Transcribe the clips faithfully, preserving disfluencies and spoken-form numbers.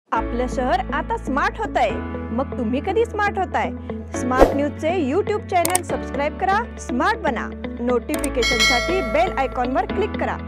आपलं शहर आता स्मार्ट होतंय, मग तुम्ही कधी स्मार्ट होताय? स्मार्ट न्यूजचे यूट्यूब चॅनल सबस्क्राइब करा, स्मार्ट बना। नोटिफिकेशनसाठी बेल आयकॉनवर क्लिक करा।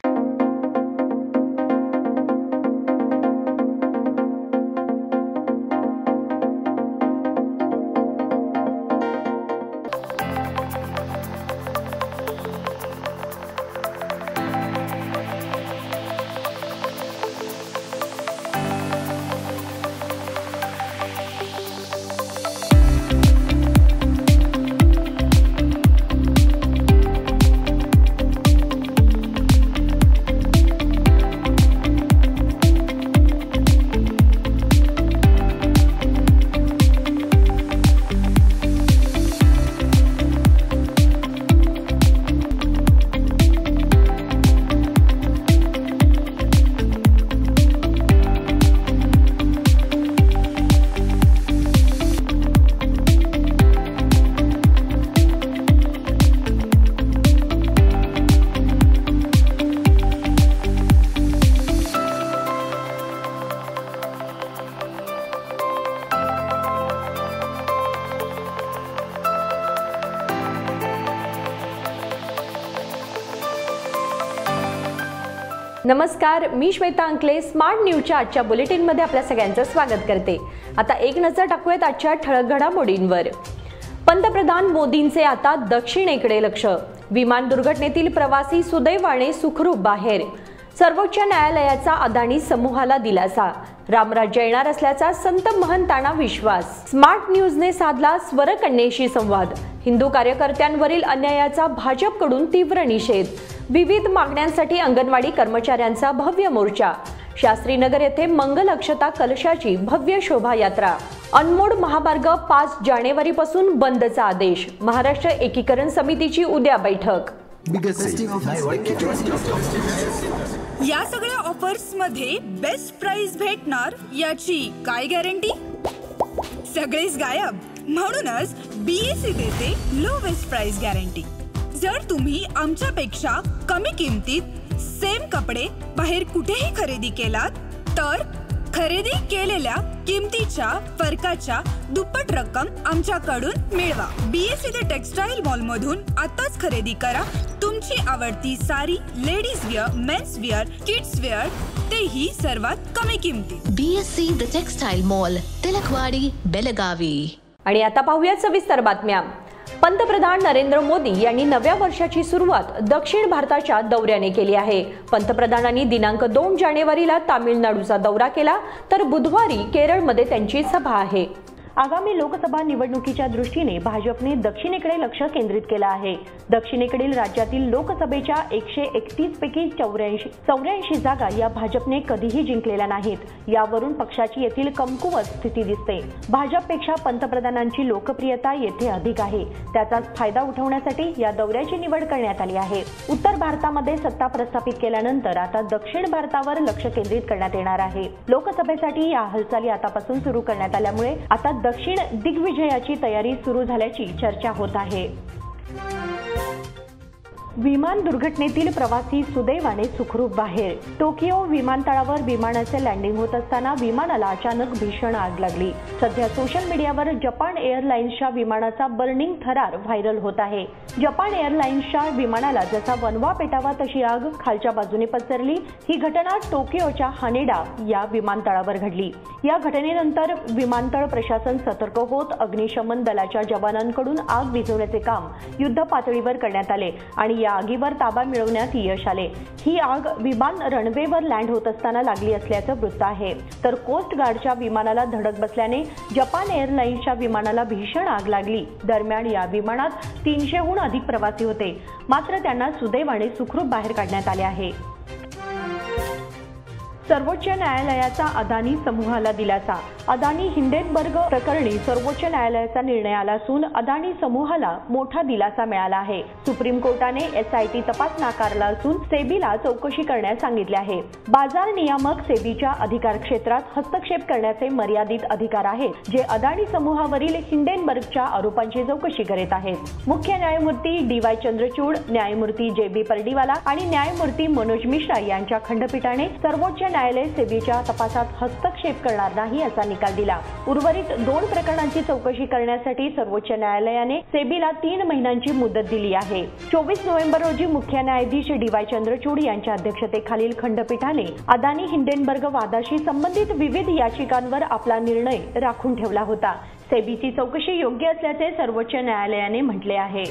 नमस्कार, मी श्वेता अंकले स्मार्ट न्यूजच्या आजच्या बुलेटिन मध्ये आपल्या सगळ्यांचं स्वागत करते। आता एक नजर टाकूयात आजच्या ठळक घडामोडींवर। पंतप्रधान मोदींचे आता दक्षिणेकडे लक्ष। विमान दुर्घटनेतील प्रवासी सुदैवाने सुखरूप बाहेर। सर्वोच्च न्यायालयाचा अदानी समूहाला दिलासा। रामराज्य येणार असल्याचा संत महंतांना विश्वास। स्मार्ट न्यूजने साधला स्वरकन्येशी संवाद। हिंदू कार्यकर्त्यांवरील अन्यायाचा भाजपकडून तीव्र निषेध। विविध मागण्यांसाठी अंगणवाडी कर्मचाऱ्यांचा भव्य मोर्चा। शास्त्रीनगर येथे मंगल अक्षता कलशाची भव्य शोभायात्रा। अनमोड महामार्ग पाच जानेवारीपासून बंदचा आदेश। महाराष्ट्र एकीकरण समितीची उद्या बैठक। या सगळ्या ऑफर्स मध्ये बेस्ट प्राइस भेटणार याची काय गॅरंटी? सगळेच गायब। म्हणूनच बीएसई देते लोवेस्ट प्राइस गॅरंटी। जर तुम्ही आमच्यापेक्षा कमी किमतीत सेम कपडे बाहेर कुठेही खरेदी केलात तर खरेदी केलेल्या किमतीच्या फरकाच्या दुप्पट रक्कम आमच्याकडून मिळवा। बीएसई द टेक्सटाईल मॉल मधून आताच खरेदी करा तुमची आवडती sari, ladies wear, men's wear, kids wear, तेही सर्वात कमी किमतीत। BSE the textile mall, Tilakwadi, Belagavi. आणि आता पाहूया सविस्तर बातम्या। पंतप्रधान नरेंद्र मोदी यांनी नव्या वर्षाची सुरुवात दक्षिण भारताच्या दौऱ्याने केली आहे। पंतप्रधानांनी दिनांक दोन जानेवारीला तामिळनाडूचा दौरा केला तर बुधवारी केरळमध्ये त्यांची सभा आहे। आगामी लोकसभा निवडणुकीच्या दृष्टीने भाजपने दक्षिणेकडे लक्ष केंद्रित केलं आहे। दक्षिणेकडील राज्यातील लोकसभेच्या एकशे एकतीस पैकी चौऱ्याऐंशी चौऱ्याऐंशी जागा या भाजपने कधीही जिंकलेल्या नाहीत। यावरून पक्षाची येथील कमकुवत स्थिती दिसते। भाजपपेक्षा पंतप्रधानांची लोकप्रियता येथे अधिक आहे। त्याचाच फायदा उठवण्यासाठी या दौऱ्याची निवड करण्यात आली आहे। उत्तर भारतामध्ये सत्ता प्रस्थापित केल्यानंतर आता दक्षिण भारतावर लक्ष केंद्रित करण्यात येणार आहे। लोकसभेसाठी या हालचाली आतापासून सुरू करण्यात आल्यामुळे आता दक्षिण दिग्विजयाची तयारी सुरू झाल्याची चर्चा होत आहे। विमान दुर्घटनेतील प्रवासी सुदैवाने सुखरूप बाहेर। टोकियो विमानतळावर विमानाचे लँडिंग होत असताना विमानाला अचानक भीषण आग लागली। सध्या सोशल मीडियावर जपान एअरलाइन्सच्या विमानाचा बर्निंग थरार व्हायरल होत आहे। जपान एअरलाइन्सच्या विमानाला जसा वनवा पेटावा तशी आग खालच्या बाजूने पसरली। ही घटना टोकियोच्या हानेडा या विमानतळावर घडली। या घटनेनंतर विमानतळ प्रशासन सतर्क होत अग्निशमन दलाच्या जवानांकडून आग विझवण्याचे काम युद्ध पातळीवर करण्यात आले आणि या आगीवर ताबा मिळवण्यात यश आले। ही आग विमान रनवेवर लँड होत असताना लागली असल्याचं वृत्त आहे। तर कोस्ट गार्डच्या विमानाला धडक बसल्याने जपान एअरलाइन्सच्या विमानाला भीषण आग लागली। दरम्यान या विमानात तीनशेहून अधिक प्रवासी होते, मात्र त्यांना सुदैवाने सुखरूप बाहेर काढण्यात आले आहे। सर्वोच्च न्यायालयाचा अदानी समूहाला दिलासा। अदानी हिंडेनबर्ग प्रकरणी सर्वोच्च न्यायालयाचा निर्णय आला असून अदानी समूहाला मोठा दिलासा मिळाला आहे। सुप्रीम कोर्टाने एसआयटी तपास नाकारला असून सेबीला चौकशी करण्यास सांगितले आहे। बाजार नियामक सेबीच्या अधिकार क्षेत्रात हस्तक्षेप करण्याचे मर्यादित अधिकार आहेत, जे अदानी समूहावरील हिंडेनबर्गच्या आरोपांची चौकशी करीत आहेत। मुख्य न्यायमूर्ती डी वाय चंद्रचूड, न्यायमूर्ती जे बी पर्डीवाला आणि न्यायमूर्ती मनोज मिश्रा यांच्या खंडपीठाने सर्वोच्च न्यायालय सेबीच्या तपासात हस्तक्षेप करणार नाही असा निकाल दिला. उर्वरित दोन प्रकरणांची चौकशी करण्यासाठी सर्वोच्च न्यायालयाने सेबीला तीन महिन्यांची मुदत दिली आहे. चोवीस नोव्हेंबर रोजी मुख्य न्यायाधीश डी वाय चंद्रचूड यांच्या अध्यक्षतेखालील खंडपीठाने अदानी हिंडेनबर्ग वादाशी संबंधित विविध याचिकांवर आपला निर्णय राखून ठेवला होता. सेबीची चौकशी योग्य असल्याचे सर्वोच्च न्यायालयाने म्हटले आहे.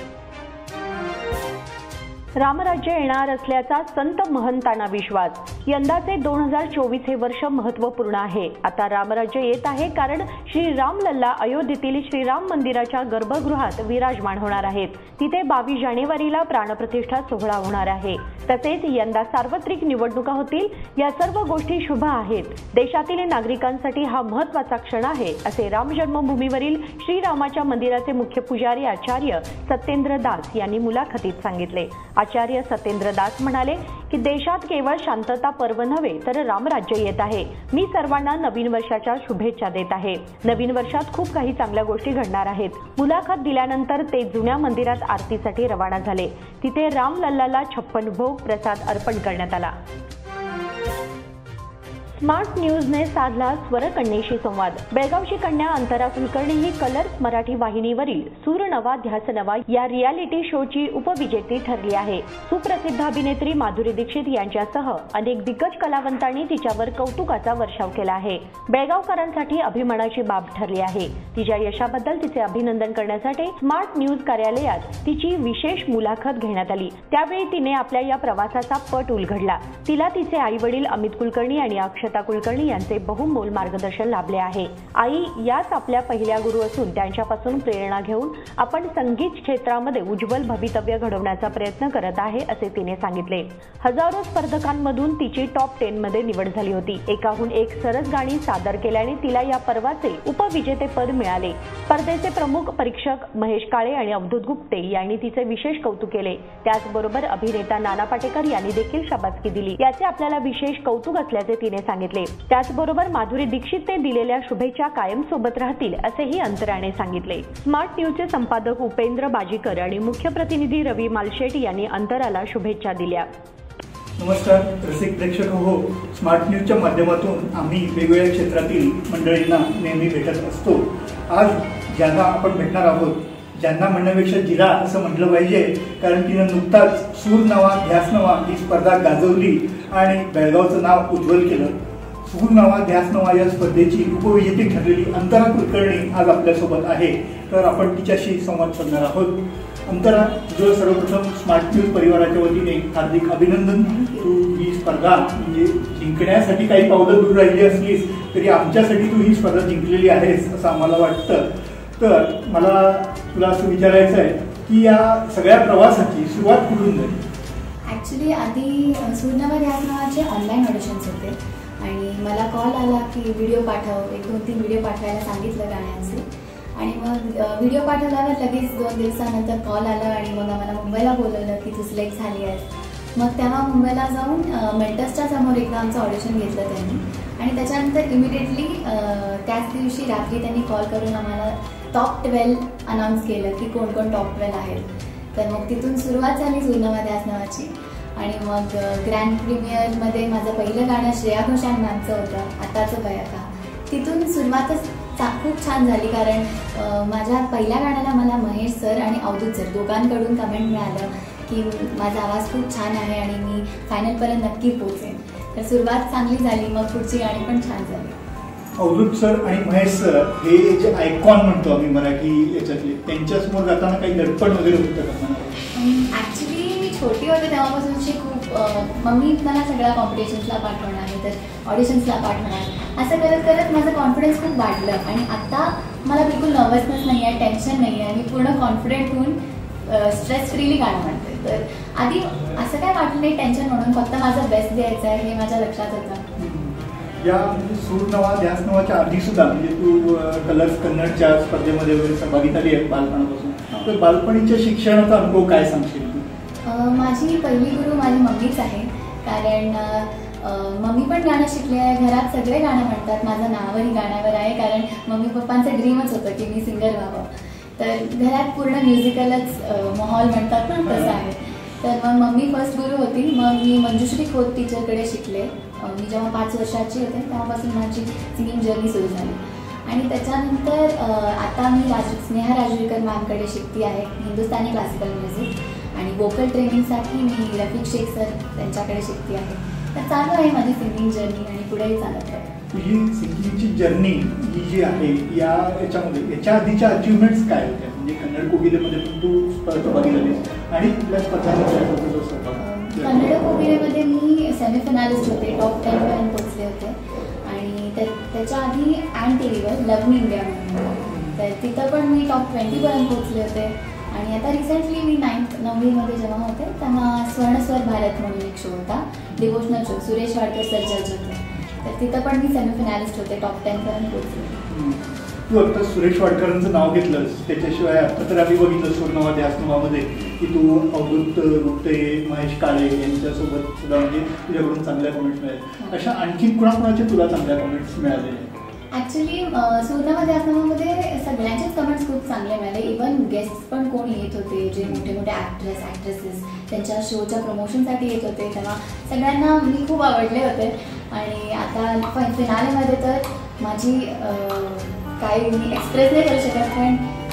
रामराज्य येणार असल्याचा संत महंतांना विश्वास. यंदाचे दोन हजार चोवीस हे वर्ष महत्त्वपूर्ण आहे. आता रामराज्य येत आहे कारण श्री रामलल्ला अयोध्येतील श्रीराम मंदिराच्या गर्भगृहात विराजमान होणार आहेत. तिथे बावीस जानेवारीला प्राणप्रतिष्ठा सोहळा होणार आहे. तसेच यंदा सार्वत्रिक निवडणुका होतील. या सर्व गोष्टी शुभ आहेत. देशातील नागरिकांसाठी हा महत्त्वाचा क्षण आहे असे राम जन्मभूमीवरील श्रीरामाच्या मंदिराचे मुख्य पुजारी आचार्य सत्येंद्र दास यांनी मुलाखतीत सांगितले. आचार्य सत्येंद्र दास म्हणाले की देशात केवळ शांतता पर्व नव्हे तर रामराज्य येत आहे. मी सर्वांना नवीन वर्षाच्या शुभेच्छा देत आहे. नवीन वर्षात खूप काही चांगल्या गोष्टी घडणार आहेत. मुलाखत दिल्यानंतर ते जुन्या मंदिरात आरतीसाठी रवाना झाले. तिथे रामलल्लाला छप्पन भोग प्रसाद अर्पण करण्यात आला. स्मार्ट न्यूजने साधला स्वरकन्येशी संवाद. बेळगावची कन्या अंतरा कुलकर्णी ही कलर्स मराठी वाहिनीवरील सूर नवा ध्यास नवा या रियालिटी शोची उपविजेती ठरली आहे. सुप्रसिद्ध अभिनेत्री माधुरी दीक्षित यांच्यासह अनेक दिग्गज कलावंतांनी तिच्यावर कौतुकाचा वर्षाव केला आहे. बेळगावकरांसाठी अभिमानाची बाब ठरली आहे. तिच्या यशाबद्दल तिचे अभिनंदन करण्यासाठी स्मार्ट न्यूज कार्यालयात तिची विशेष मुलाखत घेण्यात आली. त्यावेळी तिने आपल्या या प्रवासाचा पट उलगडला. तिला तिचे आई वडील अमित कुलकर्णी आणि अक्षता कुलकर्णी यांचे बहुमोल मार्गदर्शन लाभले आहे. आई याच आपल्या पहिल्या गुरु असून त्यांच्यापासून प्रेरणा घेऊन आपण संगीत क्षेत्रामध्ये उज्ज्वल भवितव्य घडवण्याचा प्रयत्न करत आहे असे तिने सांगितले. हजारो स्पर्धकांमधून तिची टॉप टेन मध्ये निवड झाली होती. एकाहून एक सरस गाणी सादर केल्याने तिला या पर्वाचे उपविजेतेपद मिळाले. स्पर्धेचे प्रमुख परीक्षक महेश काळे आणि अवधूत गुप्ते यांनी तिचे विशेष कौतुक केले. त्याचबरोबर अभिनेता नाना पाटेकर यांनी देखील शाबासकी दिली. याचे आपल्याला विशेष कौतुक असल्याचे तिने सांगितले. त्याचबरोबर माधुरी दीक्षित ते दिलेल्या शुभेच्छा कायम सोबत राहतील असेही अंतराने सांगितले. स्मार्ट न्यूजचे संपादक उपेंद्र बाजीकर आणि मुख्य प्रतिनिधी रवी मालशेट यांनी अंतराला शुभेच्छा दिल्या. नमस्कार रसिक प्रेक्षक हो, स्मार्ट न्यूजच्या माध्यमातून आम्ही वेगवेगळ्या क्षेत्रातील मंडळींना नेहमी भेटत असतो. आज ज्यांना आपण भेटणार आहोत, ज्यांना म्हणण्यापेक्षा जिला असं म्हटलं पाहिजे, कारण तिनं नुकताच सूर नवा ध्यास नवा ही स्पर्धा गाजवली आणि बेळगावचं नाव उज्ज्वल केलं. सूर नवा ध्यास नवा या स्पर्धेची उपविजेती ठरलेली अंतरा कुलकर्णी आज आपल्यासोबत आहे. तर आपण तिच्याशी संवाद साधणार आहोत. अंतरा, तुझं सर्वप्रथम स्मार्ट न्यूज परिवाराच्या वतीने हार्दिक अभिनंदन. तू ही स्पर्धा म्हणजे जिंकण्यासाठी काही पावलं दूर राहिली असलीस तरी आमच्यासाठी तू ही स्पर्धा जिंकलेली आहेस असं आम्हाला वाटतं. तर मला तुला असं विचारायचं आहे की या सगळ्या प्रवासाची सुरुवात कुठून झाली? ॲक्च्युली आधी सूर नवा ध्यास नावाचे ऑनलाईन ऑडिशन्स होते आणि मला कॉल आला की व्हिडिओ पाठव. एक दोन तीन व्हिडिओ पाठवायला सांगितलं गाण्यांचे आणि मग व्हिडिओ पाठवल्यावर लगेच दोन दिवसानंतर कॉल आला आणि मग आम्हाला मुंबईला बोलवलं की तू सिलेक्ट झाली आहेस. मग तेव्हा मुंबईला जाऊन मेंटर्सच्या समोर एकदा आमचं ऑडिशन घेतलं त्यांनी आणि त्याच्यानंतर इमिडिएटली त्याच दिवशी रात्री त्यांनी कॉल करून आम्हाला टॉप ट्वेल्व अनाऊन्स केलं की कोण कोण टॉप ट्वेल्व आहेत. तर मग तिथून सुरुवात झाली सूर नवा ध्यास नावाची आणि मग ग्रँड प्रीमियरमध्ये माझं पहिलं गाणं श्रेया घोषाल मॅमचं होतं, आताचं गायका. तिथून सुरुवातच खूप छान झाली कारण माझ्या पहिल्या गाण्याला मला महेश सर आणि अवधूत सर दोघांकडून कमेंट मिळालं की माझा आवाज खूप छान आहे आणि मी फायनलपर्यंत नक्की पोहोचेन. तर सुरुवात चांगली झाली, मग पुढची गाणी पण छान झाली. अवधूत सर आणि महेश सर हे जे आयकॉन म्हणतो आम्ही मराठी याच्यातले, त्यांच्यासमोर जाताना काही दडपण वगैरे होतं का? ॲक्च्युली मी छोटी होते तेव्हापासूनची खूप मम्मी मला सगळ्या कॉम्पिटिशन्सला पाठवणार आहे तर ऑडिशन्सला पाठवणार असं करत करत माझं कॉन्फिडन्स खूप वाढलं आणि आता मला बिलकुल नर्वसनेस नाही आहे, टेन्शन नाही आहे. मी पूर्ण कॉन्फिडेंट होऊन स्ट्रेस फ्रीली गाणं म्हणते. तर आधी असं काय वाटलं नाही टेन्शन म्हणून, फक्त माझं बेस्ट द्यायचं आहे हे माझ्या लक्षात होतं. या म्हणजे सूर नवा ध्यास नवाच्या आधी सुद्धा म्हणजे तू कलर्स कन्नडच्या स्पर्धेमध्ये वगैरे सहभागी झाली आहे बालपणापासून. तर बालपणीच्या शिक्षणाचा अनुभव काय सांगशील तू? माझी पहिली गुरु माझी मम्मीच आहे कारण मम्मी पण गाणं शिकले आहे. घरात सगळे गाणं म्हणतात, माझं नावही गाण्यावर आहे कारण मम्मी पप्पांचं ड्रीमच होतं की मी सिंगर व्हावं. तर घरात पूर्ण म्युझिकलच माहोल म्हणतात ना तसं आहे. तर मग मम्मी फर्स्ट गुरु होती. मग मी मंजुश्री खोत टीचरकडे शिकले मी जेव्हा पाच वर्षाची होते तेव्हापासून माझी सिंगिंग जर्नी सुरू झाली. आणि त्याच्यानंतर आता मी राज स्नेहा राजवीकर मॅमकडे शिकते आहे हिंदुस्थानी क्लासिकल म्युझिक, आणि वोकल ट्रेनिंगसाठी मी रफिक शेख सर त्यांच्याकडे शिकते आहे. तर चालू आहे माझी सिंगिंग जर्नी आणि पुढेही चालत आहे. तुझी सिंगिंगची जर्नी ही जी आहे या याच्यामध्ये याच्या आधीच्या अचिव्हमेंट्स काय होत्या? म्हणजे कन्नड कोकिलेमध्ये पण तू सहभागी झालीस आणि कुठल्या स्पर्धांमध्ये? कन्नड कोकिलेमध्ये मी सेमीफायनालिस्ट होते, टॉप टेनपर्यंत पोचले होते. आणि त्याच्या आधी अँड टी व्हीवर लव मी इंडिया म्हणून, तर तिथं पण मी टॉप ट्वेंटीपर्यंत पोचले होते. आणि आता रिसेंटली मी नाईन्थ नववीमध्ये जेव्हा होते तेव्हा स्वर्णस्वर भारत म्हणून एक शो होता, devotional show, Suresh Wadkar sir जज होते. तर तिथं पण मी सेमीफायनालिस्ट होते, टॉप टेनपर्यंत पोचले. तू आता सुरेश वाडकरांचं नाव घेतलंस, त्याच्याशिवाय आता तर आम्ही बघितलं स्वर्णवा ध्यासनवामध्ये की तू अवधूत गुप्ते, महेश काळे यांच्यासोबत सुद्धा म्हणजे तुझ्याकडून चांगल्या कमेंट्स मिळाल्या. अशा आणखी कुणाकुणाच्या तुला चांगल्या कमेंट्स मिळालेल्या? ॲक्च्युली स्वर्णवा ध्यासनवामध्ये सगळ्यांचेच कमेंट्स खूप चांगले मिळाले. इवन गेस्ट पण कोण येत होते, जे मोठे मोठे ॲक्ट्रेस ॲक्ट्रेसेस त्यांच्या शोच्या प्रमोशनसाठी येत होते, तेव्हा सगळ्यांना मी खूप आवडले होते. आणि आता फिनालेमध्ये तर माझी काही मी एक्सप्रेस नाही करू शकत, पण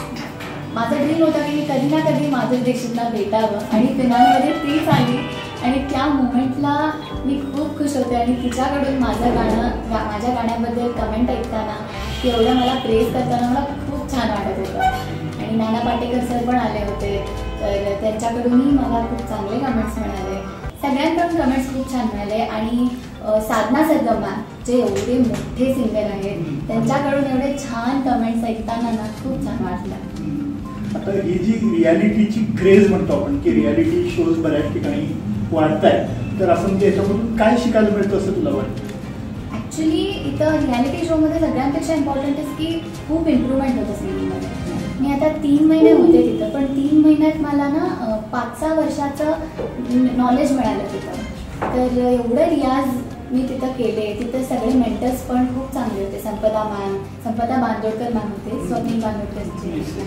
माझं ड्रीम होतं की मी कधी ना कधी माधुरी दीक्षितला भेटावं, आणि फिनालमध्ये तीच आली. आणि त्या मोमेंटला मी खूप खुश होते. आणि तिच्याकडून माझं गाणं गा माझ्या गाण्याबद्दल कमेंट ऐकताना, की एवढं मला प्रेज करताना मला खूप छान वाटत होतं. आणि नाना पाटेकर सर पण आले होते, तर त्यांच्याकडूनही मला खूप चांगले कमेंट्स मिळाले. सगळ्यांकडून कमेंट्स खूप छान मिळाले. आणि साधना सदम मॅम जे एवढे मोठे सिंगर आहेत, त्यांच्याकडून एवढे छान कमेंट्स ऐकताना ना खूप छान वाटलं. आता ही जी रियालिटीची क्रेज म्हणतो आपण, की रियालिटी शोज बऱ्याच ठिकाणी वाढत आहे, तर असं म्हणजे याच्यामधून काय शिकायला मिळतं असं तुला वाटतं? ॲक्च्युली इथं रियालिटी शोमध्ये सगळ्यांपेक्षा इम्पॉर्टंट आहे की खूप इम्प्रूव्हमेंट होतं सिंगिंगमध्ये. मी आता तीन महिने होते तिथं, पण तीन महिन्यात मला ना पाच सहा वर्षाचं नॉलेज मिळालं तिथं. तर एवढं रियाज मी तिथं केले. तिथं सगळे मेंटर्स पण खूप चांगले होते. संपदा मॅम संपदा बांदोडकर मॅम होते, स्वप्नील बांदोडकरचे,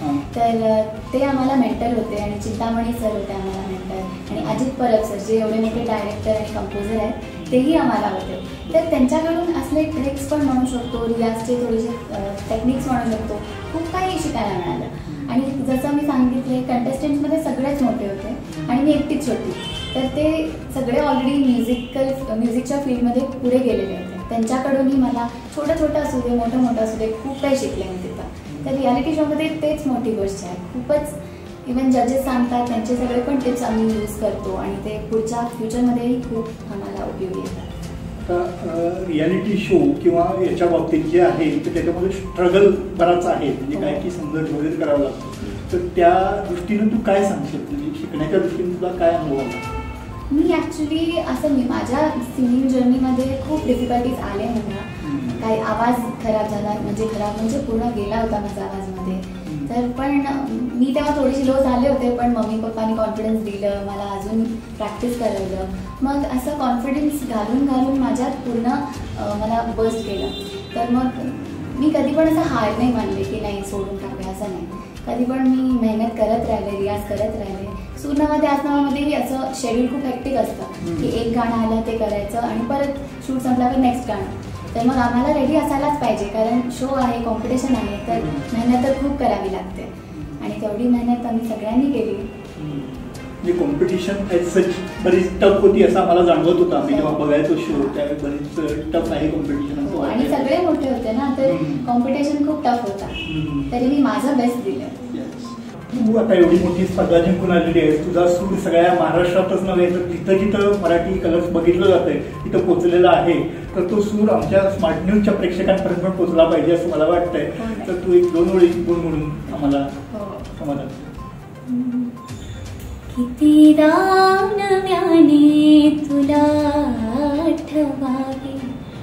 तर ते आम्हाला मेंटर होते. आणि चिंतामणी सर होते आम्हाला मेंटर. आणि अजित परब सर जे एवढे मोठे डायरेक्टर आणि कंपोजर आहेत, तेही आम्हाला होते. तर त्यांच्याकडून असले ट्रिक्स पण म्हणू शकतो, रियाजचे थोडेसे टेक्निक्स म्हणू शकतो, खूप काही शिकायला मिळालं. आणि जसं मी सांगितले, कंटेस्टंट्समध्ये सगळेच मोठे होते आणि मी एकटीच होती. तर ते सगळे ऑलरेडी म्युझिकल म्युझिकच्या फील्डमध्ये पुढे गेलेले होते. त्यांच्याकडूनही मला छोटं छोटं असू दे, मोठं मोठं असू दे, खूप काही शिकले मी तिथं. तर रियालिटी शोमध्ये तेच मोठी गोष्ट आहे. खूपच इवन जजेस सांगतात त्यांचे सगळे पण टिप्स आम्ही यूज करतो, आणि ते पुढच्या फ्युचरमध्येही खूप आम्हाला उपयोगी येतात. आता रियालिटी शो किंवा याच्या बाबतीत जे आहे तर त्याच्यामध्ये स्ट्रगल बराच आहे, म्हणजे काय की संघर्ष वगैरे करावा लागतो. तर त्या दृष्टीनं तू काय सांगशील, म्हणजे शिकण्याच्या दृष्टीने तुला काय अनुभव आला? मी ॲक्च्युली असं मी माझ्या सिंगिंग जर्नीमध्ये खूप डिफिकल्टीज आले मला. काही आवाज खराब झाला, म्हणजे खराब म्हणजे पूर्ण गेला होता माझा आवाजमध्ये. तर पण मी तेव्हा थोडीशी लो झाले होते, पण मम्मी पप्पानी कॉन्फिडन्स दिलं, मला अजून प्रॅक्टिस करवलं. मग असं कॉन्फिडन्स घालून घालून माझ्यात पूर्ण मला बस्ट केलं. तर मग मी कधी पण असं हार नाही मानले की नाही सोडून टाकूया, असं नाही. कधी पण मी मेहनत करत राहिले, रियाज करत राहिले. सुरनावा ध्यासनवामध्येही असं शेड्यूल खूप हेक्टिक असतं की एक गाणं आलं ते करायचं आणि परत शूट संपल्यावर नेक्स्ट गाणं. तर मग आम्हाला रेडी असायलाच पाहिजे, कारण शो आहे, कॉम्पिटिशन आहे, तर मेहनत तर खूप करावी लागते. आणि तेवढी मेहनत आम्ही सगळ्यांनी केली. म्हणजे कॉम्पिटिशन ॲज सच बरीच टफ होती असं आम्हाला जाणवत होतं. आम्ही जेव्हा बघायचो शो त्यावेळी बरीच टफ आहे कॉम्पिटिशन. आणि सगळे मोठे होते ना, तर कॉम्पिटिशन खूप टफ होता. तरी मी माझं बेस्ट दिलं. तू आता एवढी मोठी स्पर्धा जिंकून आलेली आहे, तुझा सूर सगळ्या महाराष्ट्रातच नव्हे तर जिथं जिथं मराठी कलर्स बघितलं जात आहे तिथं पोचलेला आहे. तर तो सूर आमच्या स्मार्ट न्यूजच्या प्रेक्षकांपर्यंत पण पोचला पाहिजे असं मला वाटतंय. तर तू एक दोन ओळी गुण म्हणून आम्हाला समाधान. कितीदा नव्याने तुला आठवावे,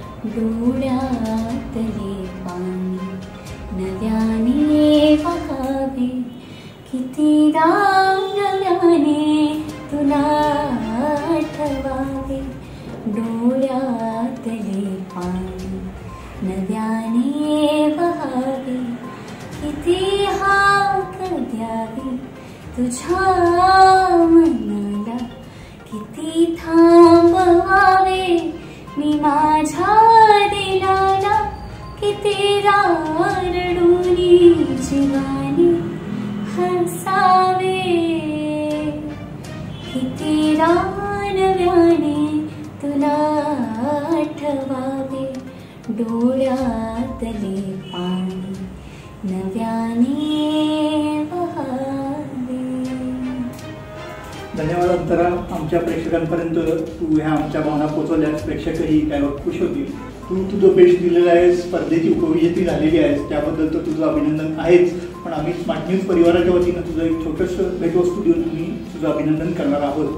डोळ्यातले पाणी नव्याने वाहावे. कितीदा नव्याने तुला आठवावे, डोळ्यातले पाणी नव्याने वाहावे. किती हाक द्यावी तुझ्या मनाला, किती थांबवावे मी माझ्या दिलाला किती रडूनी जीवानी हसावे, किती नव्याने तुला आठवावे, डोळ्यातले पाणी नव्याने वहावे. धन्यवाद अंतरा. आमच्या प्रेक्षकांपर्यंत तू ह्या आमच्या भावना पोहोचवल्यास प्रेक्षकही त्यावर खुश होतील. तू तुझं बेस्ट दिलेलं आहे, स्पर्धेची उपविजेती झालेली आहेस, त्याबद्दल तर तुझं अभिनंदन आहेच. पण आम्ही स्मार्ट न्यूज परिवाराच्या वतीनं तुझं एक छोटंसं भेटवस्तू देऊन आम्ही तुझं अभिनंदन करणार आहोत.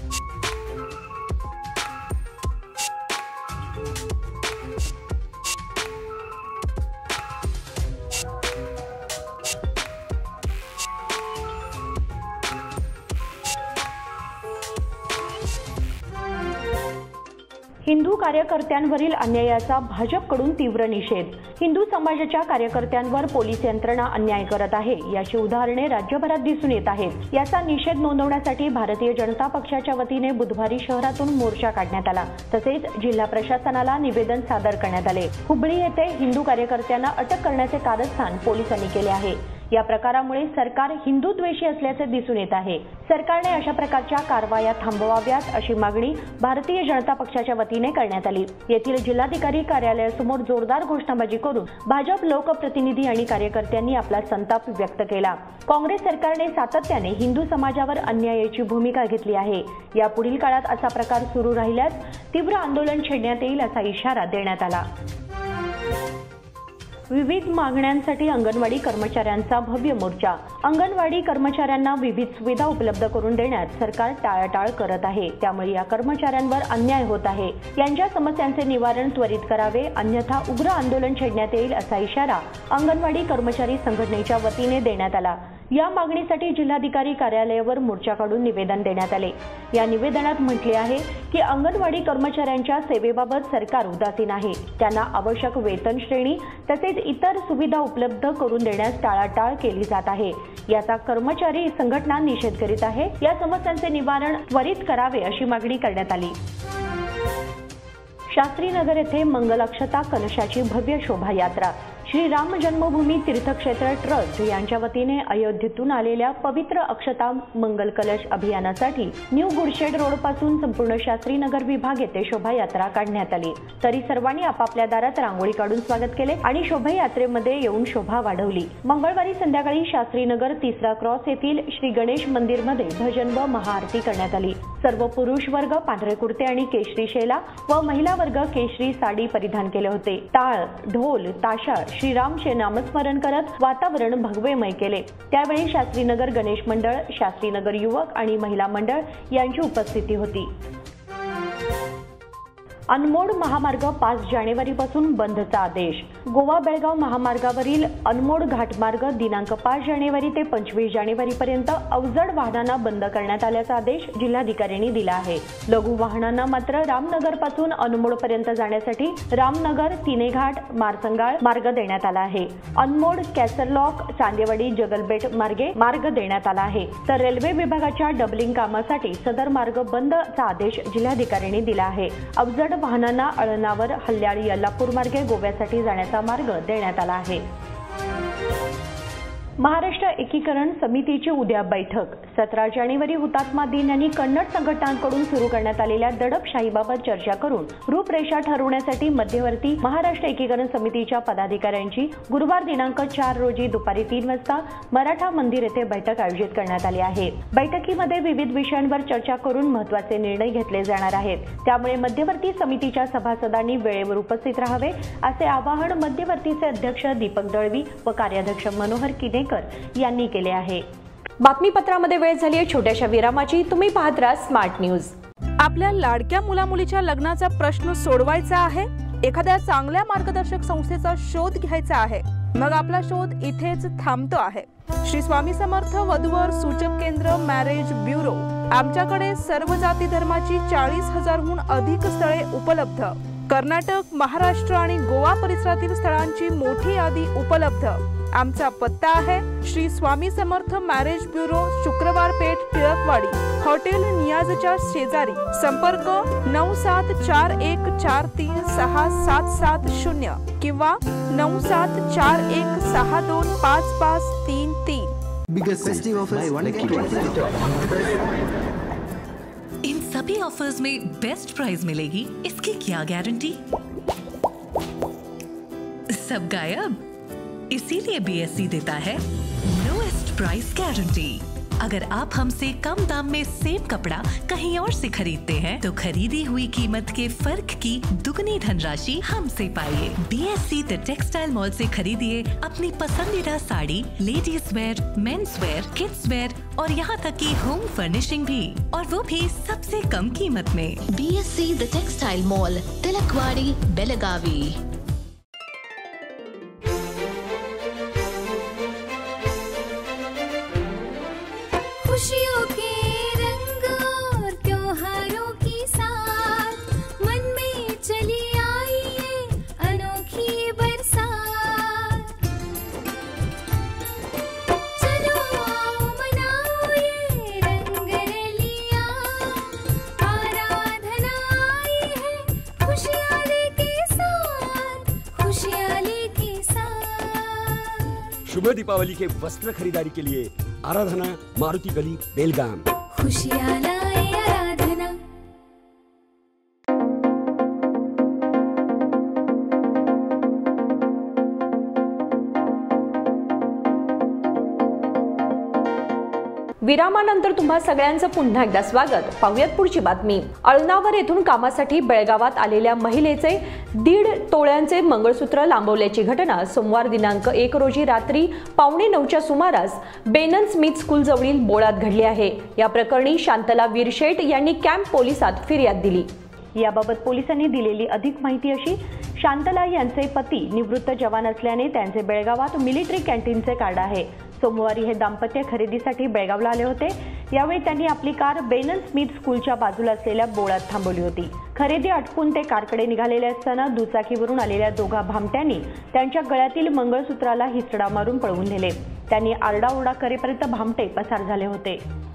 हिंदू कार्यकर्त्यांवरील अन्यायाचा भाजपकडून तीव्र निषेध. हिंदू समाजाच्या कार्यकर्त्यांवर पोलीस यंत्रणा अन्याय करत आहे याची उदाहरणे राज्यभरात दिसून येत आहेत. याचा निषेध नोंदवण्यासाठी भारतीय जनता पक्षाच्या वतीने बुधवारी शहरातून मोर्चा काढण्यात आला. तसेच जिल्हा प्रशासनाला निवेदन सादर करण्यात आले. हुबळी येथे हिंदू कार्यकर्त्यांना अटक करण्याचे कारस्थान पोलिसांनी केले आहे. या प्रकारामुळे सरकार हिंदू द्वेषी असल्याचे दिसून येत आहे. सरकारने अशा प्रकारच्या कारवाया थांबवाव्यात अशी मागणी भारतीय जनता पक्षाच्या वतीने करण्यात आली. येथील जिल्हाधिकारी कार्यालयासमोर जोरदार घोषणाबाजी करून भाजप लोकप्रतिनिधी आणि कार्यकर्त्यांनी आपला संताप व्यक्त केला. काँग्रेस सरकारने सातत्याने हिंदू समाजावर अन्यायाची भूमिका घेतली आहे. यापुढील काळात असा प्रकार सुरू राहिल्यास तीव्र आंदोलन छेडण्यात येईल असा इशारा देण्यात आला. विविध मागण्यांसाठी अंगणवाडी कर्मचाऱ्यांचा भव्य मोर्चा. अंगणवाडी कर्मचाऱ्यांना विविध सुविधा उपलब्ध करून देण्यात सरकार टाळाटाळ करत आहे. त्यामुळे या कर्मचाऱ्यांवर अन्याय होत आहे. यांच्या समस्यांचे निवारण त्वरित करावे, अन्यथा उग्र आंदोलन छेडण्यात येईल असा इशारा अंगणवाडी कर्मचारी संघटनेच्या वतीने देण्यात आला. या मागणीसाठी जिल्हाधिकारी कार्यालयावर मोर्चा काढून निवेदन देण्यात आले. या निवेदनात म्हटले आहे की अंगणवाडी कर्मचाऱ्यांच्या सेवेबाबत सरकार उदासीन आहे. त्यांना आवश्यक वेतन श्रेणी तसेच इतर सुविधा उपलब्ध करून देण्यास टाळाटाळ केली जात आहे. याचा कर्मचारी संघटना निषेध करीत आहे. या समस्यांचे निवारण त्वरित करावे अशी मागणी करण्यात आली. शास्त्रीनगर येथे मंगलाक्षता कलशाची भव्य शोभायात्रा. श्री राम जन्मभूमी तीर्थक्षेत्र ट्रस्ट यांच्या वतीने अयोध्येतून आलेल्या पवित्र अक्षता मंगल कलश अभियानासाठी न्यू गुडशेड रोड पासून संपूर्ण शास्त्रीनगर विभाग येथे शोभायात्रा काढण्यात आली. तरी सर्वांनी आपापल्या दारात रांगोळी काढून स्वागत केले आणि शोभायात्रेमध्ये येऊन शोभा वाढवली. मंगळवारी संध्याकाळी शास्त्रीनगर तिसरा क्रॉस येथील श्री गणेश मंदिरमध्ये भजन व महाआरती करण्यात आली. सर्व पुरुष वर्ग पांढरे कुर्ते आणि केशरी शेला व महिला वर्ग केशरी साडी परिधान केले होते. टाळ, ढोल, ताशा, श्रीरामचे नामस्मरण करत वातावरण भगवेमय केले. त्यावेळी शास्त्रीनगर गणेश मंडळ, शास्त्रीनगर युवक आणि महिला मंडळ यांची उपस्थिती होती. अनमोड महामार्ग पाच जानेवारीपासून बंदचा आदेश. गोवा बेळगाव महामार्गावरील अनमोड घाटमार्ग दिनांक पाच जानेवारी ते पंचवीस जानेवारीपर्यंत अवजड वाहनांना बंद करण्यात आल्याचा आदेश जिल्हाधिकाऱ्यांनी दिला आहे. लघु वाहनांना मात्र रामनगर पासून अनमोड पर्यंत जाण्यासाठी रामनगर, तिनेघाट, मारसंगाळ मार्ग देण्यात आला आहे. अनमोड, कॅसरलॉक, चांदेवाडी, जगलबेट मार्गे मार्ग देण्यात आला आहे. तर रेल्वे विभागाच्या डबलिंग कामासाठी सदर मार्ग बंदचा आदेश जिल्हाधिकाऱ्यांनी दिला आहे. अवजड वाहनांना अळनावर, हल्याळी, यल्लापूर मार्गे गोव्यासाठी जाण्याचा मार्ग देण्यात आला आहे. महाराष्ट्र एकीकरण समितीची उद्या बैठक. सतरा जानेवारी हुतात्मा दिन यांनी कन्नड संघटनांकडून सुरू करण्यात आलेल्या दडपशाहीबाबत चर्चा करून रूपरेषा ठरवण्यासाठी मध्यवर्ती महाराष्ट्र एकीकरण समितीच्या पदाधिकाऱ्यांची गुरुवार दिनांक चार रोजी दुपारी तीन वाजता मराठा मंदिर येथे बैठक आयोजित करण्यात आली आहे. बैठकीमध्ये विविध विषयांवर चर्चा करून महत्त्वाचे निर्णय घेतले जाणार आहेत. त्यामुळे मध्यवर्ती समितीच्या सभासदांनी वेळेवर उपस्थित राहावे असे आवाहन मध्यवर्तीचे अध्यक्ष दीपक दळवी व कार्याध्यक्ष मनोहर किनेकर यांनी केले आहे. बातमीपत्रामध्ये वेळ झाली आहे छोट्याशा विरामाची. तुम्ही पाहत राहा स्मार्ट न्यूज. आपल्या लाडक्या मुलामुलीच्या लग्नाचा प्रश्न सोडवायचा आहे, एखाद्या चांगल्या मार्गदर्शक संस्थेचा शोध घ्यायचा आहे, मग आपला शोध इथेच थांबतो आहे. श्री स्वामी समर्थ वधूवर सूचक केंद्र मॅरेज ब्युरो. आमच्याकडे सर्व जाती धर्माची चाळीस हजारहून अधिक स्थळे उपलब्ध. कर्नाटक, महाराष्ट्र आणि गोवा परिसरातील स्थळांची मोठी यादी उपलब्ध. आमचा पत्ता आहे Shri Swami Samarth marriage bureau, Shukrawar Peth, Tilakwadi, hotel नियाजच्या शेजारी. संपर्क नऊ सात चार एक चार तीन सहा सात सात शून्य किंवा नऊ सात चार एक सहा दोन पाच पाच तीन तीन. Biggest festive offers by इन सभी ऑफर्स में बेस्ट प्राइस मिलेगी, इसकी क्या गारंटी? सब गायब, इसीलिए बीएससी देता है लोएस्ट प्राइस गारंटी. अगर आप हमसे कम दाम में सेम कपड़ा कहीं और से खरीदते हैं तो खरीदी हुई कीमत के फर्क की दुगनी धनराशि हमसे पाइए. बीएससी द टेक्सटाइल मॉल से खरीदिए अपनी पसंदीदा sari, ladies wear, men's wear, kids wear और यहाँ तक की होम फर्निशिंग भी, और वो भी सबसे कम कीमत में. BSC the textile mall, Tilakwadi, Belagavi. खुशियों के रंग और त्योहारों की साथ मन में चली आई है अनोखी बरसात. चलो आओ मनाओ ये रंग रलियां, आराधना आई है खुशियाँ लेके साथ, खुशियाँ लेके साथ. शुभ दीपावली के वस्त्र खरीदारी के लिए आराधना, मारुति गली, बेलगाम. खुशियाँ लाए आराधना. विरामानंतर तुम्हा सगळ्यांचं पुन्हा एकदा स्वागत. पाहूयात पुढची बातमी. अळनावर येथून कामासाठी बेळगावात आलेल्या महिलेचे दीड तोळ्यांचे मंगळसूत्र लांबवल्याची घटना सोमवार दिनांक एक रोजी रात्री पावणे नऊच्या सुमारास बेनन स्मिथ स्कूल जवळील बोळात घडली आहे. या प्रकरणी शांतला वीरशेठ यांनी कॅम्प पोलिसात फिर्याद दिली. याबाबत पोलिसांनी दिलेली अधिक माहिती अशी: शांतला यांचे पती निवृत्त जवान असल्याने त्यांचे बेळगावात मिलिटरी कॅन्टीनचे कार्ड आहे. सोमवारी हे दाम्पत्य खरेदीसाठी बेळगावला आले होते. यावेळी त्यांनी आपली कार बेनन स्मिथ स्कूलच्या बाजूला असलेल्या बोळात थांबवली होती. खरेदी आटपून ते कारकडे निघालेले असताना दुचाकीवरून आलेल्या दोघा भामट्यांनी त्यांच्या गळ्यातील मंगळसूत्राला हिसडा मारून पळवून नेले. त्यांनी आरडाओरडा करेपर्यंत भामटे पसार झाले होते.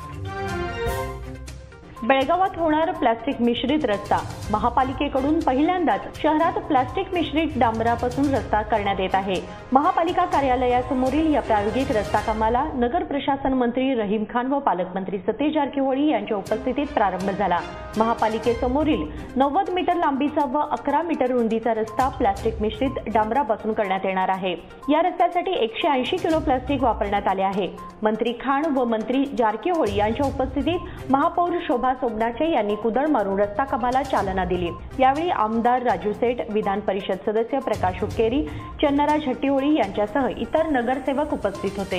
बेळगावात होणार प्लास्टिक मिश्रित रस्ता. महापालिकेकडून पहिल्यांदाच शहरात प्लास्टिक मिश्रित डांबरापासून रस्ता करण्यात येत आहे. महापालिका कार्यालयासमोरील या प्रायोगिक रस्ता कामाला नगर प्रशासन मंत्री रहीम खान व पालकमंत्री सतीश जारकिहोळी यांच्या उपस्थितीत प्रारंभ झाला. महापालिकेसमोरील नव्वद मीटर लांबीचा व अकरा मीटर रुंदीचा रस्ता प्लास्टिक मिश्रित डांबरापासून करण्यात येणार आहे. या रस्त्यासाठी एकशे ऐंशी किलो प्लास्टिक वापरण्यात आले आहे. मंत्री खान व मंत्री जारकिहोळी यांच्या उपस्थितीत महापौर शोभा सोमनाचे यांनी कुदळ मारून रस्ता कामाला चालना दिली. यावेळी आमदार राजू सेठ, विधान परिषद सदस्य प्रकाश हुक्केरी, चन्नराज हट्टीहोळी यांच्यासह इतर नगरसेवक उपस्थित होते.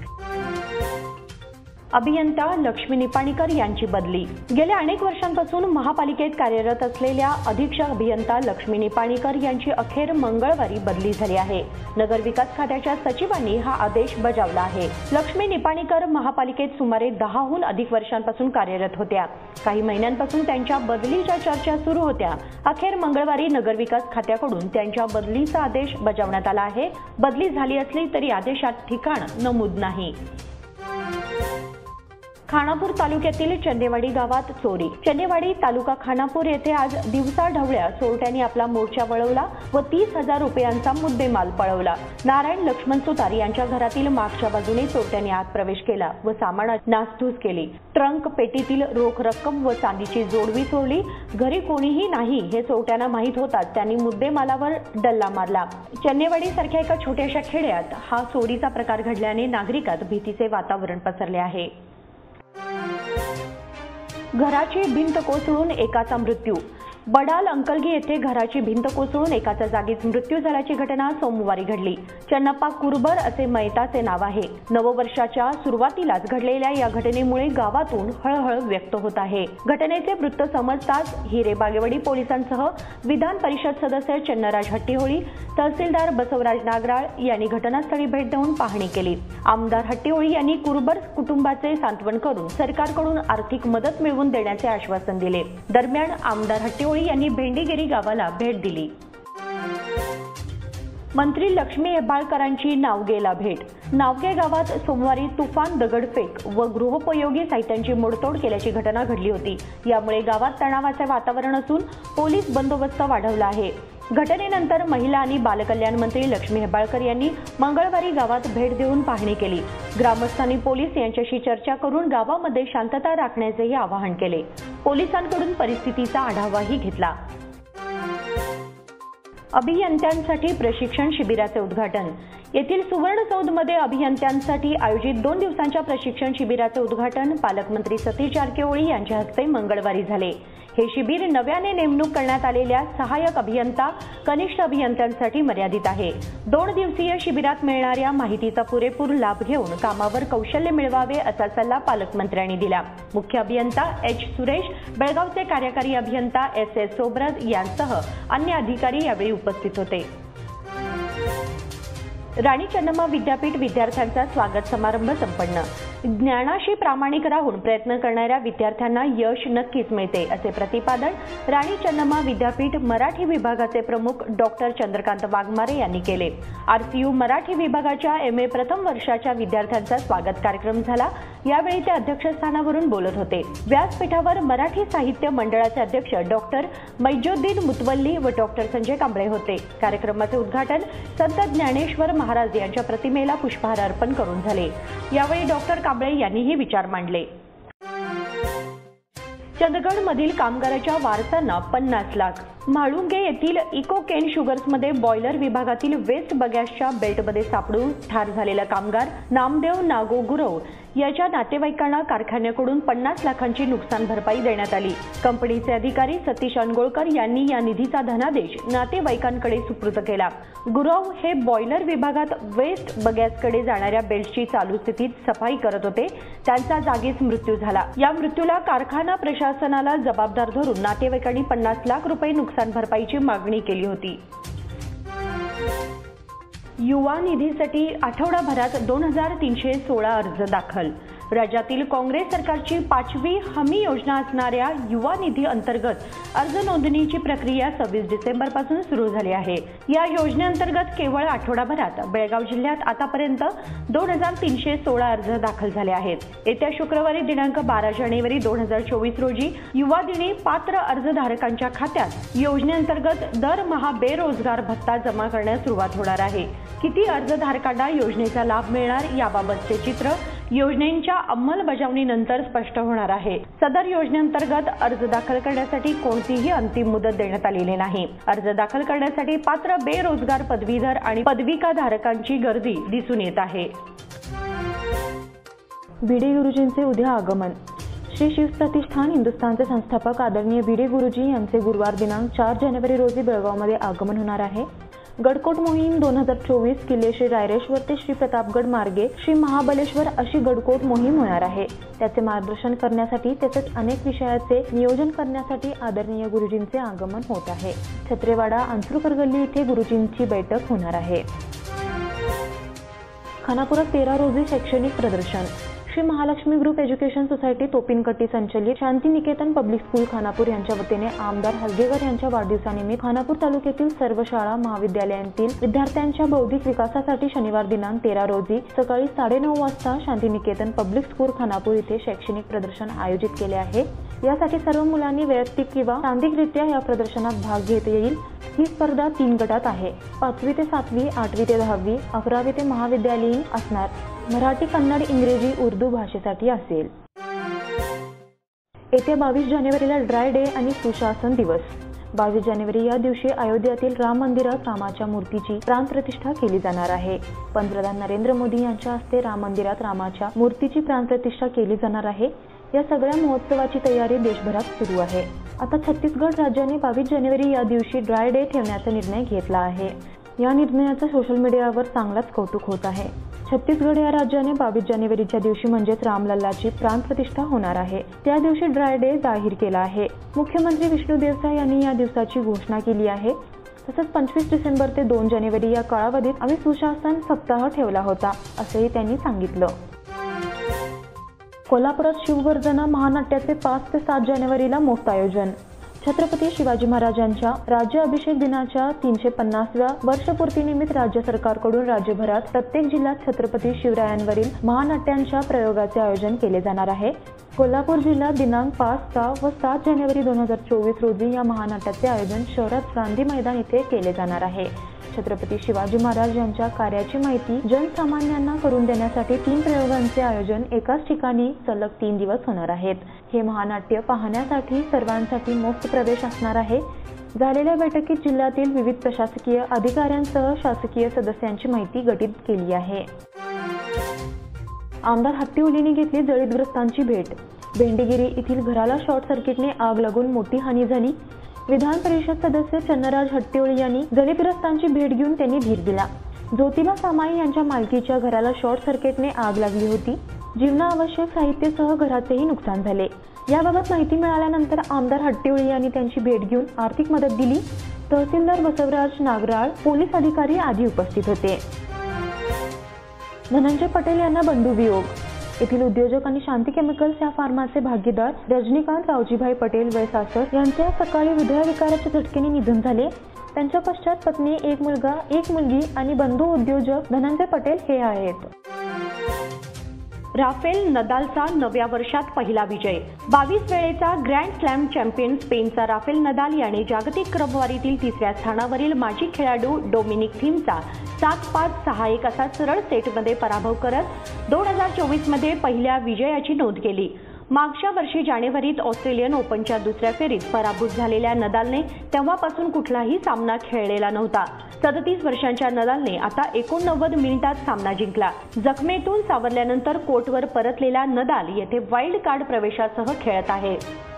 अभियंता लक्ष्मी निपाणीकर यांची बदली. गेल्या अनेक वर्षांपासून महापालिकेत कार्यरत असलेल्या अधीक्षक अभियंता लक्ष्मी निपाणीकर यांची अखेर मंगळवारी बदली झाली आहे. नगर विकास खात्याच्या सचिवांनी हा आदेश बजावला आहे. लक्ष्मी निपाणीकर महापालिकेत सुमारे दहाहून अधिक वर्षांपासून कार्यरत होत्या. काही महिन्यांपासून त्यांच्या बदलीच्या चर्चा सुरू होत्या. अखेर मंगळवारी नगर विकास खात्याकडून त्यांच्या बदलीचा आदेश बजावण्यात आला आहे. बदली झाली असली तरी आदेशात ठिकाण नमूद नाही. खानापूर तालुक्यातील चंदेवाडी गावात चोरी. चंदेवाडी तालुका खानापूर येथे आज दिवसा ढवळ्या चोरट्यांनी आपला मोर्चा वळवला व तीस हजार रुपयांचा मुद्देमाल पळवला. नारायण लक्ष्मण सुतार यांच्या घरातील मागच्या बाजूने चोरट्यांनी आत प्रवेश केला व सामानात नासधूस केली. ट्रंक पेटीतील रोख रक्कम व चांदीची जोडवी चोरली. घरी कोणीही नाही हे चोरट्यांना माहीत होताच त्यांनी मुद्देमालावर डल्ला मारला. चंदेवाडी सारख्या एका छोट्याशा खेड्यात हा चोरीचा प्रकार घडल्याने नागरिकात भीतीचे वातावरण पसरले आहे. घराची भिंत कोसळून एकाचा मृत्यू. बडाल अंकलगी येथे घराची भिंत कोसळून एकाचा जागीच मृत्यू झाल्याची घटना सोमवारी घडली. चन्नप्पा कुरबर असे मयताचे नाव आहे. नववर्षाच्या सुरुवातीलाच घडलेल्या या घटनेमुळे गावातून हळहळ व्यक्त होत आहे. घटनेचे वृत्त समजताच हिरेबागेवाडी पोलिसांसह विधान परिषद सदस्य चन्नराज हट्टीहोळी, तहसीलदार बसवराज नागराळ यांनी घटनास्थळी भेट देऊन पाहणी केली. आमदार हट्टीहोळी यांनी कुरबर कुटुंबाचे सांत्वन करून सरकारकडून आर्थिक मदत मिळवून देण्याचे आश्वासन दिले. दरम्यान आमदार हट्टीहोळी यांनी भेंडीगिरी गावाला भेट दिली. मंत्री लक्ष्मी हेब्बाळकरांची नावगेला भेट. नावगे गावात सोमवारी तुफान दगडफेक व गृहोपयोगी साहित्यांची मोडतोड केल्याची घटना घडली होती. यामुळे गावात तणावाचे वातावरण असून पोलीस बंदोबस्त वाढवला आहे. घटनेनंतर महिला आणि बालकल्याण मंत्री लक्ष्मी हेब्बाळकर यांनी मंगळवारी गावात भेट देऊन पाहणी केली. ग्रामस्थांनी पोलीस यांच्याशी चर्चा करून गावामध्ये शांतता राखण्याचेही आवाहन केले. पोलिसांकडून परिस्थितीचा आढावाही घेतला. अभियंत्यांसाठी प्रशिक्षण शिबिराचे उद्घाटन. येथील सुवर्ण चौदमध्ये अभियंत्यांसाठी आयोजित दोन दिवसांच्या प्रशिक्षण शिबिराचे उद्घाटन पालकमंत्री सतीश जारकिहोळी यांच्या हस्ते मंगळवारी झाले. हे शिबिर नव्याने नेमणूक करण्यात आलेल्या सहाय्यक अभियंता, कनिष्ठ अभियंत्यांसाठी मर्यादित आहे. दोन दिवसीय शिबिरात मिळणाऱ्या माहितीचा पुरेपूर लाभ घेऊन कामावर कौशल्य मिळवावे असा सल्ला पालकमंत्र्यांनी दिला. मुख्य अभियंता एच सुरेश, बेळगावचे कार्यकारी अभियंता एस एस सोब्रज यांसह अन्य अधिकारी यावेळी उपस्थित होते. राणी चन्नम्मा विद्यापीठ विद्यार्थ्यांचा स्वागत समारंभ संपन्न. ज्ञानाशी प्रामाणिक राहून प्रयत्न करणाऱ्या विद्यार्थ्यांना यश नक्कीच मिळते असे प्रतिपादन राणी चन्नम्मा विद्यापीठ मराठी विभागाचे प्रमुख डॉक्टर चंद्रकांत वाघमारे यांनी केले. आरसीयू मराठी विभागाच्या एम ए प्रथम वर्षाच्या विद्यार्थ्यांचा स्वागत कार्यक्रम झाला. यावेळी ते अध्यक्षस्थानावरून बोलत होते. व्यासपीठावर मराठी साहित्य मंडळाचे अध्यक्ष डॉक्टर मैजोद्दीन मुतवल्ली व डॉक्टर संजय कांबळे होते. कार्यक्रमाचे उद्घाटन संत ज्ञानेश्वर महाराज यांच्या प्रतिमेला पुष्पहार अर्पण करून झाले. यावेळी डॉक्टर कांबळे यांनीही विचार मांडले. चंदगडमधील कामगाराच्या वारसांना पन्नास लाख. म्हाळुंगे येथील इको केन शुगर्समध्ये बॉयलर विभागातील वेस्ट बगॅसच्या बेल्टमध्ये सापडून ठार झालेला कामगार नामदेव नागो गुरव याच्या नातेवाईकांना कारखान्याकडून पन्नास लाखांची नुकसान भरपाई देण्यात आली. कंपनीचे अधिकारी सतीश अनगोळकर यांनी या निधीचा धनादेश नातेवाईकांकडे सुपूर्द केला. गुरव हे बॉयलर विभागात वेस्ट बगॅसकडे जाणाऱ्या बेल्टची चालू स्थितीत सफाई करत होते. त्यांचा जागीच मृत्यू झाला. या मृत्यूला कारखाना प्रशासनाला जबाबदार धरून नातेवाईकांनी पन्नास लाख रुपये नुकसान भरपाईची मागणी केली होती. युवा निधीसाठी आठवडाभरात दोन हजार तीनशे सोळा अर्ज दाखल. राज्यातील काँग्रेस सरकारची पाचवी हमी योजना असणाऱ्या युवा निधी अंतर्गत अर्ज नोंदणीची प्रक्रिया सव्वीस डिसेंबर पासून सुरू झाली आहे. या योजनेअंतर्गत केवळ आठवडाभरात बेळगाव जिल्ह्यात आतापर्यंत दोन हजार तीनशे सोळा अर्ज दाखल झाले आहेत. येत्या शुक्रवारी दिनांक बारा जानेवारी दोन हजार चोवीस रोजी युवा दिनी पात्र अर्जधारकांच्या खात्यात योजनेअंतर्गत दरमहा बेरोजगार भत्ता जमा करण्यास सुरुवात होणार आहे. किती अर्जधारकांना योजनेचा लाभ मिळणार याबाबतचे चित्र योजनेच्या अंमलबजावणीनंतर स्पष्ट होणार आहे. सदर योजनेअंतर्गत अर्ज दाखल करण्यासाठी कोणतीही अंतिम मुदत देण्यात आलेली नाही. अर्ज दाखल करण्यासाठी पात्र बेरोजगार पदवीधर आणि पदविकाधारकांची गर्दी दिसून येत आहे. भिडे गुरुजींचे उद्या आगमन. श्री शिव प्रतिष्ठान हिंदुस्थानचे संस्थापक आदरणीय भिडे गुरुजी यांचे गुरुवार दिनांक चार जानेवारी रोजी बेळगावमध्ये आगमन होणार आहे. गडकोट मोहीम दोन हजार चोवीस किल्ले श्री रायरेश्वर ते श्री प्रतापगड मार्गे श्री महाबलेश्वर अशी गडकोट मोहीम होणार आहे. त्याचे मार्गदर्शन करण्यासाठी तसेच अनेक विषयाचे नियोजन करण्यासाठी आदरणीय गुरुजींचे आगमन होत आहे. छत्रेवाडा अंसुरकर गल्ली इथे गुरुजींची बैठक होणार आहे. खानापुरात तेरा रोजी शैक्षणिक प्रदर्शन. Shri Mahalakshmi group education society Topinkatti संचलित शांतिनिकेतन पब्लिक स्कूल खानापूर यांच्या वतीने आमदार हलगेकर यांच्या वाढदिवसानिमित्त खानापूर तालुक्यातील सर्व शाळा महाविद्यालयांतील विद्यार्थ्यांच्या बौद्धिक विकासासाठी शनिवार दिनांक तेरा रोजी सकाळी साडेनऊ वाजता शांतिनिकेतन पब्लिक स्कूल खानापूर इथे शैक्षणिक प्रदर्शन आयोजित केले आहे. यासाठी सर्व मुलांनी वैयक्तिक किंवा सांघिकरित्या या प्रदर्शनात भाग घेता येईल. ही स्पर्धा तीन गटात आहे. पाचवी ते सातवी, आठवी ते दहावी, अकरावी ते महाविद्यालयीन असणार. मराठी, कन्नड, इंग्रजी, उर्दू भाषेसाठी असेल. येत्या बावीस जानेवारीला ड्राय डे आणि सुशासन दिवस. बावीस जानेवारी या दिवशी अयोध्यातील राम मंदिरात रामाच्या मूर्तीची प्राणप्रतिष्ठा केली जाणार आहे. पंतप्रधान नरेंद्र मोदी यांच्या हस्ते राम मंदिरात रामाच्या मूर्तीची प्राणप्रतिष्ठा केली जाणार आहे. या सगळ्या महोत्सवाची तयारी देशभरात सुरू आहे. आता छत्तीसगड राज्याने बावीस जानेवारी या दिवशी ड्राय डे ठेवण्याचा निर्णय घेतला आहे. या निर्णयाचा सोशल मीडियावर चांगलाच कौतुक होत आहे. छत्तीसगड या राज्याने बावीस जानेवारीच्या दिवशी म्हणजेच रामलल्लाची प्राणप्रतिष्ठा होणार आहे. त्या दिवशी ड्राय डे जाहीर केला आहे. मुख्यमंत्री विष्णू देवसाई यांनी या दिवसाची घोषणा केली आहे. तसंच पंचवीस डिसेंबर ते दोन जानेवारी या कालावधीत आम्ही सुशासन सप्ताह ठेवला होता असंही त्यांनी सांगितलं. कोल्हापुरात शिवगर्जना महानाट्याचे पाच ते सात जानेवारीला मोठं आयोजन. छत्रपती शिवाजी महाराजांच्या राज्य अभिषेक दिनाच्या तीनशे पन्नासव्या वर्षपूर्तीनिमित्त राज्य सरकारकडून राज्यभरात प्रत्येक जिल्ह्यात छत्रपती शिवरायांवरील महानाट्यांच्या प्रयोगाचे आयोजन केले जाणार आहे। कोल्हापूर जिल्ह्यात दिनांक पाच, सहा व सात जानेवारी दोन हजार चोवीस रोजी या महानाट्याचे आयोजन शहरात गांधी मैदान येथे केले जाणार आहे। छत्रपती शिवाजी महाराज यांच्या कार्याची माहिती जनसामान्यांना करून देण्यासाठी तीन प्रयोगांचे आयोजन एकाच ठिकाणी सलग तीन दिवस होणार आहेत। हे महानाट्य पाहण्यासाठी सर्वांसाठी मुक्त प्रवेश असणार आहे। झालेल्या बैठकीत जिल्ह्यातील विविध प्रशासकीय अधिकाऱ्यांसह शासकीय सदस्यांची माहिती गठीत केली आहे। आमदार हट्टी उलीने घेतली जळीतग्रस्तांची भेट। भेंडीगिरी येथील घराला शॉर्ट सर्किटने आग लागून मोठी हानी झाली। विधान परिषद सदस्य चन्नराज हट्टीउली यांनी जळीतग्रस्तांची भेट घेऊन त्यांनी धीर दिला। ज्योतिबा सामाई यांच्या मालकीच्या घराला शॉर्ट सर्किटने आग लागली होती। जीवनावश्यक साहित्यासह घराचेही नुकसान झाले। याबाबत माहिती मिळाल्यानंतर आमदार हट्टीउली यांनी त्यांची भेट घेऊन आर्थिक मदत दिली। तहसीलदार बसवराज नागराळ, पोलीस अधिकारी आदी उपस्थित होते। धनंजय पटेल यांना बंधुवियोग। येथील उद्योजक आणि शांती केमिकल्स या फार्माचे भागीदार रजनीकांत रावजीभाई पटेल वय सासष्ट यांचे सकाळी हृदयविकाराच्या झटक्याने निधन झाले। त्यांच्या पश्चात पत्नी, एक मुलगा, एक मुलगी आणि बंधू उद्योजक धनंजय पटेल हे आहेत। राफेल नदालचा नव्या वर्षात पहिला विजय। बावीस वेळेचा ग्रँड स्लॅम चॅम्पियन स्पेनचा राफेल नदाल याने जागतिक क्रमवारीतील तिसऱ्या स्थानावरील माजी खेळाडू डोमिनिक थीमचा सात पाच सहा एक असा सरळ सेटमध्ये पराभव करत दोन हजार चोवीस मध्ये पहिल्या विजयाची नोंद केली। मागच्या वर्षी जानेवारीत ऑस्ट्रेलियन ओपनच्या दुसऱ्या फेरीत पराभूत झालेल्या नदालने तेव्हापासून कुठलाही सामना खेळलेला नव्हता। सदतीस वर्षांच्या नदालने आता एकोणनव्वद मिनिटात सामना जिंकला। जखमेतून सावरल्यानंतर कोर्टवर परतलेला नदाल येथे वाईल्ड कार्ड प्रवेशासह खेळत आहे।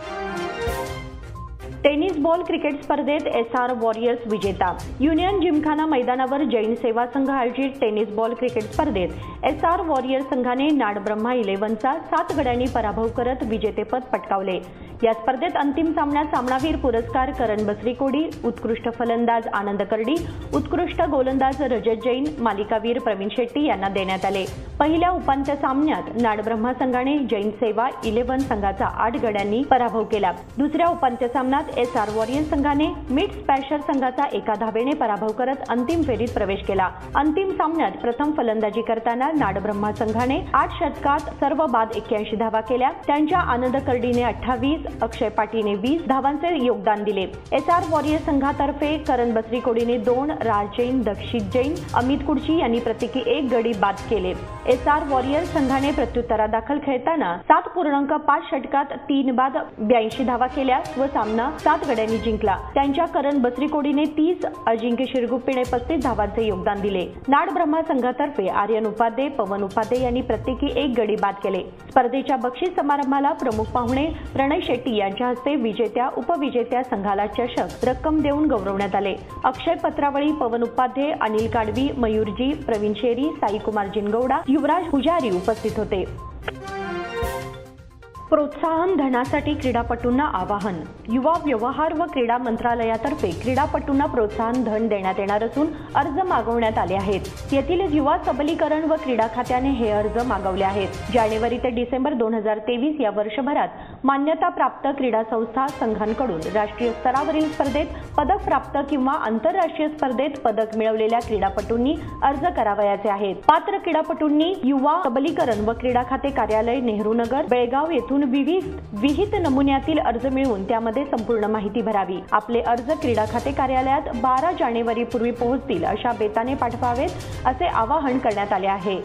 टेनिस बॉल क्रिकेट स्पर्धेत एस आर वॉरियर्स विजेता। युनियन जिमखाना मैदानावर जैन सेवा संघ आयोजित टेनिस बॉल क्रिकेट स्पर्धेत एस आर वॉरियर्स संघाने नाडब्रह्मा इलेव्हनचा सात गड्यांनी पराभव करत विजेतेपद पटकावले। या स्पर्धेत अंतिम सामन्यात सामनावीर पुरस्कार करण बसरीकोडी, उत्कृष्ट फलंदाज आनंद कर्डी, उत्कृष्ट गोलंदाज रजत जैन, मालिकावीर प्रवीण शेट्टी यांना देण्यात आले। पहिल्या उपांत्य सामन्यात नाडब्रह्मा संघाने जैन सेवा इलेव्हन संघाचा आठ गड्यांनी पराभव केला। दुसऱ्या उपांत्य सामन्यात एस आर वॉरियर्स संघाने मिड स्पॅशर संघाचा एका धावेने पराभव करत अंतिम फेरीत प्रवेश केला। अंतिम सामन्यात प्रथम फलंदाजी करताना नाडब्रह्मा संघाने आठ षटकात सर्व बाद एक्क्याऐंशी धावा केल्या। त्यांच्या आनंद कर्डीने अठ्ठावीस, अक्षय पाटीने वीस धावांचे योगदान दिले। एस आर वॉरियर्स संघातर्फे करण बसरीकोडीने दोन, राज जैन, दक्षित जैन, अमित कुडची यांनी प्रत्येकी एक गडी बाद केले। एस आर वॉरियर्स संघाने प्रत्युत्तरादाखल खेळताना सात पूर्णांक पाच षटकात तीन बाद ब्याऐंशी धावा केल्या व सामना सात गड्यांनी जिंकला। त्यांच्या करण बसरीकोडीने तीस, अजिंक्य शिरगुप्पीने पस्तीस धावांचे योगदान दिले। नाडब्रह्मा संघातर्फे आर्यन उपाध्ये, पवन उपाध्ये यांनी प्रत्येकी एक गडी बाद केले। स्पर्धेच्या बक्षीस समारंभाला प्रमुख पाहुणे प्रणय शेट्टी यांच्या हस्ते विजेत्या उपविजेत्या संघाला चषक, रक्कम देऊन गौरवण्यात आले। अक्षय पत्रावळी, पवन उपाध्ये, अनिल काडवी, मयूरजी, प्रवीण शेरी, साईकुमार जिनगौडा, युवराज पुजारी उपस्थित होते। प्रोत्साहन धनासाठी क्रीडापटूंना आवाहन। युवा व्यवहार व क्रीडा मंत्रालयातर्फे क्रीडापटूंना प्रोत्साहन धन देण्यात येणार असून अर्ज मागवण्यात आले आहेत। येथील युवा सबलीकरण व क्रीडा खात्याने हे अर्ज मागवले आहेत। जानेवारी ते डिसेंबर दोन हजार तेवीस या वर्षभरात मान्यताप्राप्त क्रीडा संस्था संघांकडून राष्ट्रीय स्तरावरील स्पर्धेत पदक प्राप्त किंवा आंतरराष्ट्रीय स्पर्धेत पदक मिळवलेल्या क्रीडापटूंनी अर्ज करावयाचे आहेत। पात्र क्रीडापटूंनी युवा सबलीकरण व क्रीडा खाते कार्यालय, नेहरू नगर, बेळगाव येथून विविध विहित नमुन्यातील अर्ज मिळवून त्यामध्ये संपूर्ण माहिती भरावी। आपले अर्ज क्रीडा खाते कार्यालयात बारा जानेवारी पूर्वी पोहोचतील अशा बेताने पाठवावेत असे आवाहन करण्यात आले आहे।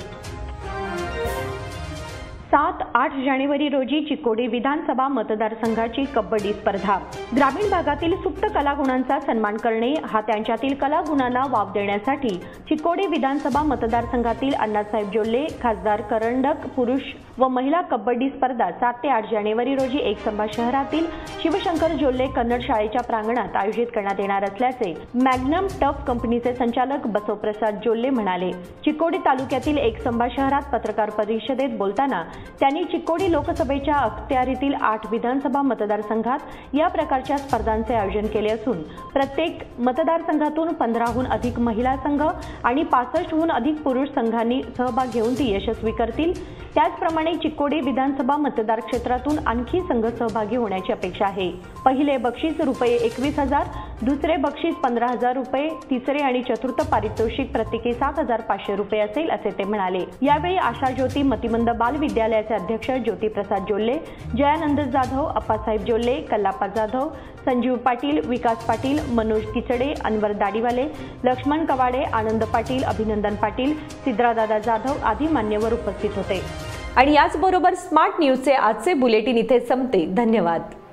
सात आठ जानेवारी रोजी चिकोडी विधानसभा मतदारसंघाची कबड्डी स्पर्धा। ग्रामीण भागातील सुप्त कलागुणांचा सन्मान करणे हा त्यांच्यातील कलागुणांना वाव देण्यासाठी चिकोडी विधानसभा मतदारसंघातील अण्णासाहेब जोल्ले, खासदार करंडक पुरुष व महिला कबड्डी स्पर्धा सात ते आठ जानेवारी रोजी एकसंबा शहरातील शिवशंकर जोल्ले कन्नड शाळेच्या प्रांगणात आयोजित करण्यात येणार असल्याचे मॅग्नम टफ कंपनीचे संचालक बसवप्रसाद जोल्ले म्हणाले। चिकोडी तालुक्यातील एकसंबा शहरात पत्रकार परिषदेत बोलताना त्यांनी चिकोडी लोकसभेच्या अखत्यारीतील आठ विधानसभा मतदारसंघात या प्रकारच्या स्पर्धांचे आयोजन केले असून प्रत्येक मतदारसंघातून पंधराहून अधिक महिला संघ आणि पासष्टहून अधिक पुरुष संघांनी सहभाग घेऊन ती यशस्वी करतील। त्याचप्रमाणे चिक्कोडी विधानसभा मतदार क्षेत्रातून आणखी संघ सहभागी होण्याची अपेक्षा आहे. पहिले बक्षीस रुपये एकवीस हजार, दुसरे बक्षीस पंधरा हजार रुपये, तिसरे आणि चतुर्थ पारितोषिक प्रत्येकी सात हजार पाचशे रुपये असेल असे ते म्हणाले. यावेळी आशा ज्योती मतिमंद बाल विद्यालयाचे अध्यक्ष ज्योतिप्रसाद जोल्ले, जयानंद जाधव, अप्पासाहेब जोल्ले, कल्लाप्पा जाधव, संजीव पाटील, विकास पाटील, मनोज किचडे, अनवर दाढीवाले, लक्ष्मण कवाडे, आनंद पाटील, अभिनंदन पाटील, सिद्रादादा जाधव आदी मान्यवर उपस्थित होते. आणि याचबरोबर स्मार्ट न्यूजचे आजचे बुलेटिन इथे संपते. धन्यवाद.